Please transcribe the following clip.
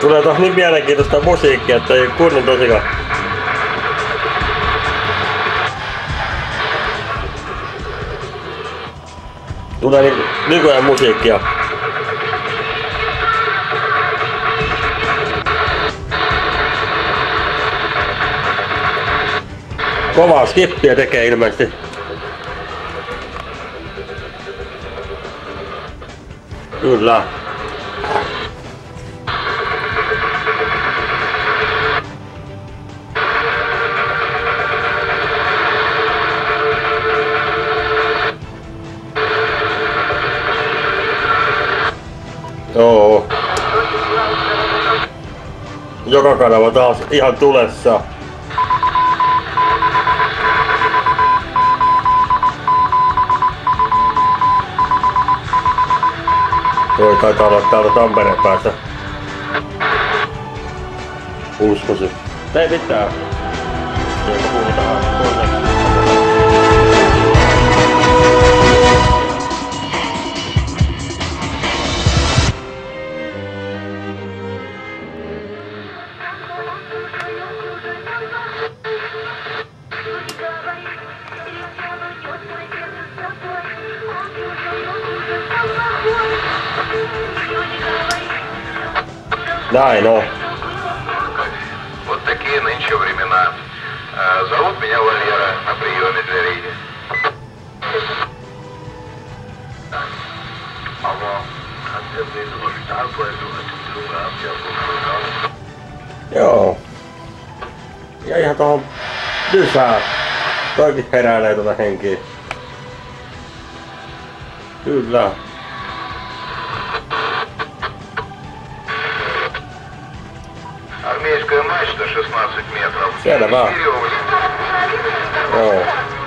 Tulee taas niin mielenkiintoista musiikkia, että ei kunnon tosikaan. Tulee nykyään musiikkia. Kovaa skippiä tekee ilmeisesti. Kyllä. Joo. Joka kanava taas ihan tulessa. Toi taitaa olla täältä Tampereen päästä. Uskoisin. Ei mitään. Sieltä puhutaan toinen. Näin on. Вот такие нынче времена. Зовут меня Валера на приеме для Риги. Joo. Ja ihan tohon lisää. Toikin heräilee tuota henkiä. Kyllä. Армейская мачта 16 метров. Selvä. Joo.